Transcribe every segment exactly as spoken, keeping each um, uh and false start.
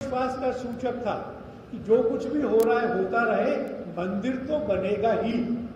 विश्वास का सूचक था कि जो कुछ भी हो रहा है होता रहे, मंदिर तो बनेगा ही।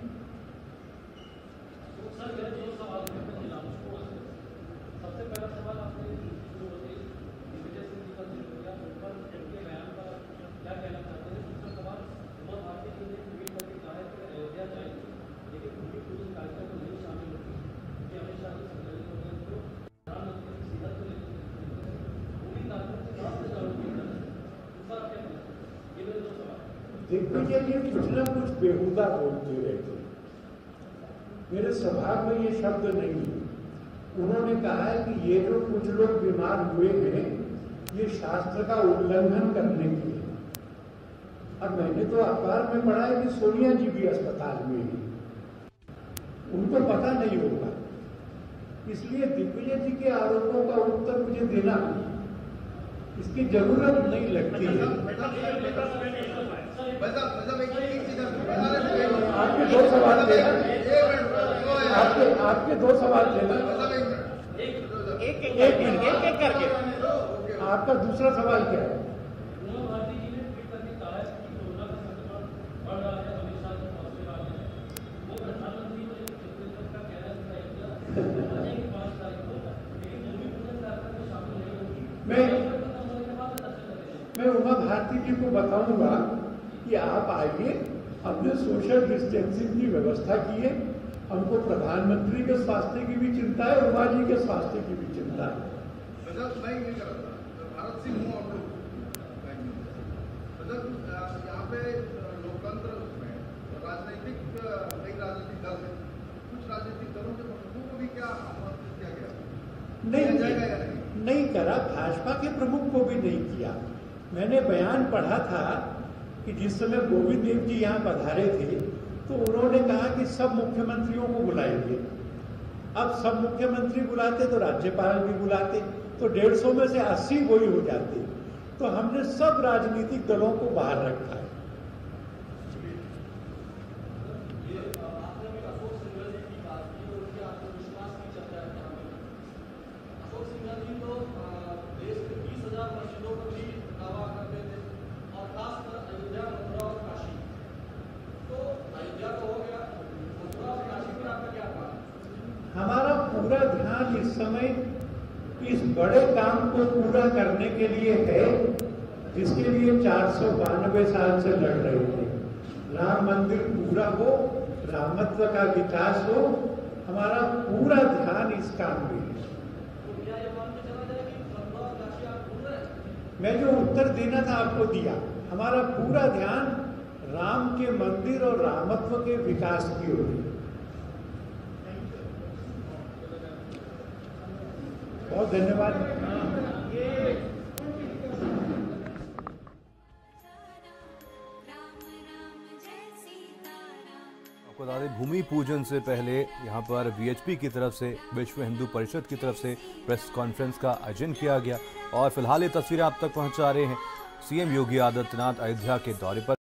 दिग्विजय जी कुछ ना कुछ बेहुदा बोलते रहते। मेरे स्वभाव में ये शब्द नहीं है। उन्होंने कहा है कि ये जो कुछ लोग बीमार हुए हैं ये शास्त्र का उल्लंघन करने के लिए। अब मैंने तो अखबार में पढ़ा है कि सोनिया जी भी अस्पताल में हैं, उनको पता नहीं होगा। इसलिए दिग्विजय जी के आरोपों का उत्तर मुझे देना इसकी जरूरत नहीं लगती है। आपके दो सवाल थे, आपके आपके दो सवाल थे ना, एक एक मिनट एक एक करके। आपका दूसरा सवाल क्या है? मैं मैं उमा भारती जी को बताऊंगा कि आप आइए, हमने सोशल डिस्टेंसिंग की व्यवस्था की है। हमको प्रधानमंत्री के स्वास्थ्य की भी चिंता है, उमा जी के स्वास्थ्य की भी चिंता है। भारत सिंह हूँ आप लोग यहाँ पे लोकतंत्र में राजनीतिक कई राजनीतिक दल है, कुछ राजनीतिक दलों के प्रमुखों को भी क्या आमंत्रित किया गया? नहीं जाएगा या नहीं? नहीं करा, भाजपा के प्रमुख को भी नहीं किया। मैंने बयान पढ़ा था कि जिस समय गोविंद देव जी यहाँ पधारे थे तो उन्होंने कहा कि सब मुख्यमंत्रियों को बुलाएंगे। अब सब मुख्यमंत्री बुलाते तो राज्यपाल भी बुलाते, तो डेढ़ सौ में से अस्सी वही हो जाते। तो हमने सब राजनीतिक दलों को बाहर रखा है। हमारा पूरा ध्यान इस समय इस बड़े काम को पूरा करने के लिए है जिसके लिए चार सौ बानवे साल से लड़ रहे थे। राम मंदिर पूरा हो, रामत्व का विकास हो, हमारा पूरा ध्यान इस काम में है। मैं जो उत्तर देना था आपको दिया। हमारा पूरा ध्यान राम के मंदिर और रामत्व के विकास की ओर है। बहुत धन्यवाद। आपको बता दें, भूमि पूजन से पहले यहाँ पर वीएचपी की तरफ से, विश्व हिंदू परिषद की तरफ से प्रेस कॉन्फ्रेंस का आयोजन किया गया और फिलहाल ये तस्वीरें आप तक पहुंचा रहे हैं सीएम योगी आदित्यनाथ अयोध्या के दौरे पर।